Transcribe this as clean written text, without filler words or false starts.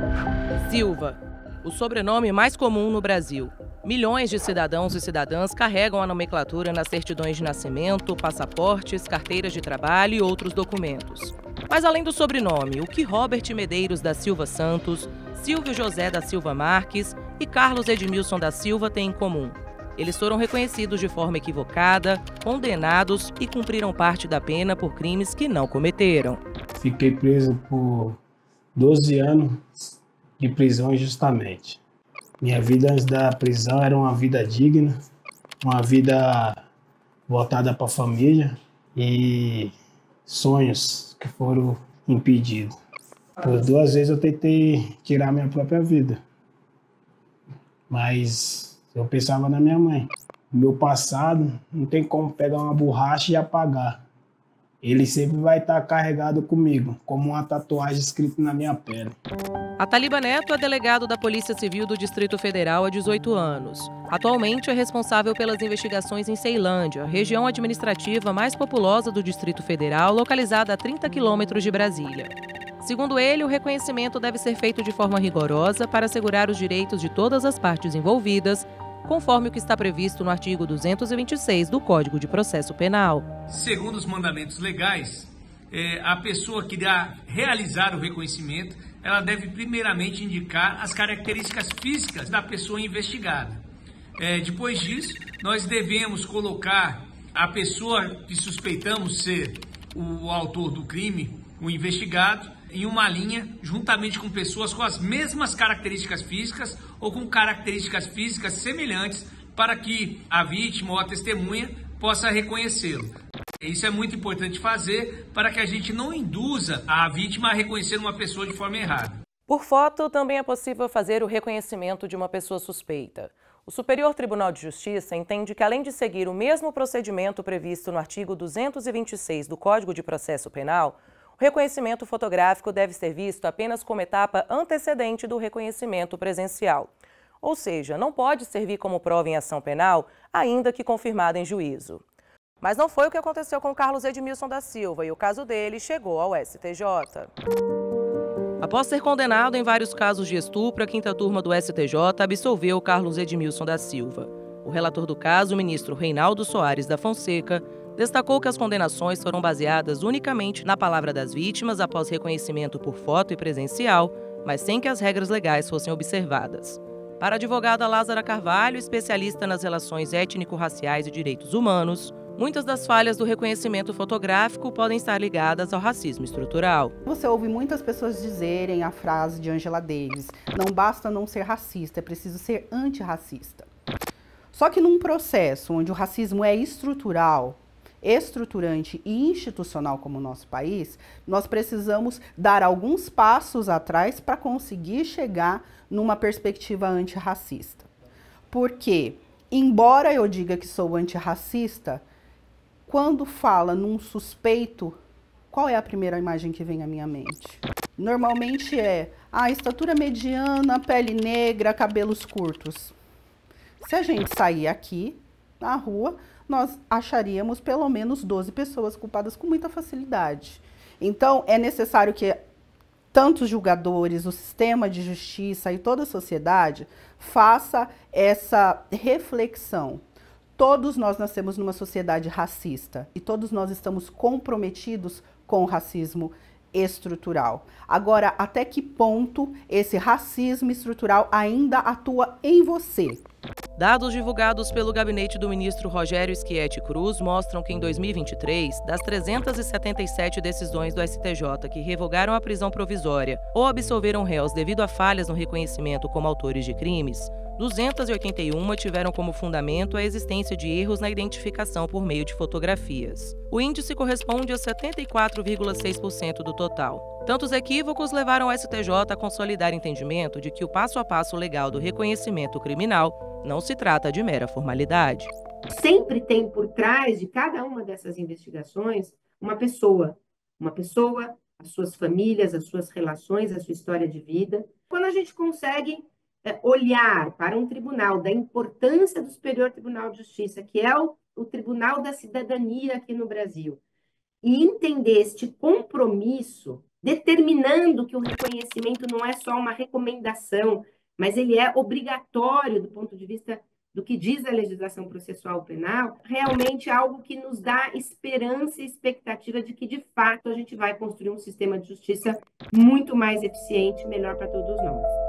Silva, o sobrenome mais comum no Brasil. Milhões de cidadãos e cidadãs carregam a nomenclatura nas certidões de nascimento, passaportes, carteiras de trabalho e outros documentos. Mas além do sobrenome, o que Robert Medeiros da Silva Santos, Silvio José da Silva Marques e Carlos Edmilson da Silva têm em comum? Eles foram reconhecidos de forma equivocada, condenados e cumpriram parte da pena por crimes que não cometeram. Fiquei preso por 12 anos de prisão injustamente. Minha vida antes da prisão era uma vida digna, uma vida voltada para a família e sonhos que foram impedidos. Por 2 vezes eu tentei tirar minha própria vida, mas eu pensava na minha mãe. Meu passado não tem como pegar uma borracha e apagar. Ele sempre vai estar carregado comigo, como uma tatuagem escrita na minha pele. Ataliba Neto é delegado da Polícia Civil do Distrito Federal há 18 anos. Atualmente é responsável pelas investigações em Ceilândia, região administrativa mais populosa do Distrito Federal, localizada a 30 quilômetros de Brasília. Segundo ele, o reconhecimento deve ser feito de forma rigorosa para assegurar os direitos de todas as partes envolvidas, conforme o que está previsto no artigo 226 do Código de Processo Penal. Segundo os mandamentos legais, a pessoa que irá realizar o reconhecimento, ela deve primeiramente indicar as características físicas da pessoa investigada. Depois disso, nós devemos colocar a pessoa que suspeitamos ser o autor do crime, o investigado, em uma linha, juntamente com pessoas com as mesmas características físicas ou com características físicas semelhantes, para que a vítima ou a testemunha possa reconhecê-lo. Isso é muito importante fazer para que a gente não induza a vítima a reconhecer uma pessoa de forma errada. Por foto, também é possível fazer o reconhecimento de uma pessoa suspeita. O Superior Tribunal de Justiça entende que, além de seguir o mesmo procedimento previsto no artigo 226 do Código de Processo Penal, o reconhecimento fotográfico deve ser visto apenas como etapa antecedente do reconhecimento presencial. Ou seja, não pode servir como prova em ação penal, ainda que confirmada em juízo. Mas não foi o que aconteceu com Carlos Edmilson da Silva e o caso dele chegou ao STJ. Após ser condenado em vários casos de estupro, a 5ª turma do STJ absolveu Carlos Edmilson da Silva. O relator do caso, o ministro Reinaldo Soares da Fonseca, destacou que as condenações foram baseadas unicamente na palavra das vítimas após reconhecimento por foto e presencial, mas sem que as regras legais fossem observadas. Para a advogada Lázara Carvalho, especialista nas relações étnico-raciais e direitos humanos, muitas das falhas do reconhecimento fotográfico podem estar ligadas ao racismo estrutural. Você ouve muitas pessoas dizerem a frase de Angela Davis: não basta não ser racista, é preciso ser antirracista. Só que num processo onde o racismo é estrutural, estruturante e institucional como o nosso país, nós precisamos dar alguns passos atrás para conseguir chegar numa perspectiva antirracista. Porque, embora eu diga que sou antirracista, quando fala num suspeito, qual é a primeira imagem que vem à minha mente? Normalmente é a estatura mediana, pele negra, cabelos curtos. Se a gente sair aqui na rua, nós acharíamos pelo menos 12 pessoas culpadas com muita facilidade. Então, é necessário que tanto os julgadores, o sistema de justiça e toda a sociedade faça essa reflexão. Todos nós nascemos numa sociedade racista e todos nós estamos comprometidos com o racismo estrutural. Agora, até que ponto esse racismo estrutural ainda atua em você? Dados divulgados pelo gabinete do ministro Rogério Schietti Cruz mostram que em 2023, das 377 decisões do STJ que revogaram a prisão provisória ou absolveram réus devido a falhas no reconhecimento como autores de crimes, 281 tiveram como fundamento a existência de erros na identificação por meio de fotografias. O índice corresponde a 74,6% do total. Tantos equívocos levaram o STJ a consolidar entendimento de que o passo a passo legal do reconhecimento criminal não se trata de mera formalidade. Sempre tem por trás de cada uma dessas investigações uma pessoa, as suas famílias, as suas relações, a sua história de vida. Quando a gente consegue olhar para um tribunal da importância do Superior Tribunal de Justiça, que é o Tribunal da Cidadania aqui no Brasil, e entender este compromisso determinando que o reconhecimento não é só uma recomendação, mas ele é obrigatório do ponto de vista do que diz a legislação processual penal, realmente é algo que nos dá esperança e expectativa de que, de fato, a gente vai construir um sistema de justiça muito mais eficiente e melhor para todos nós.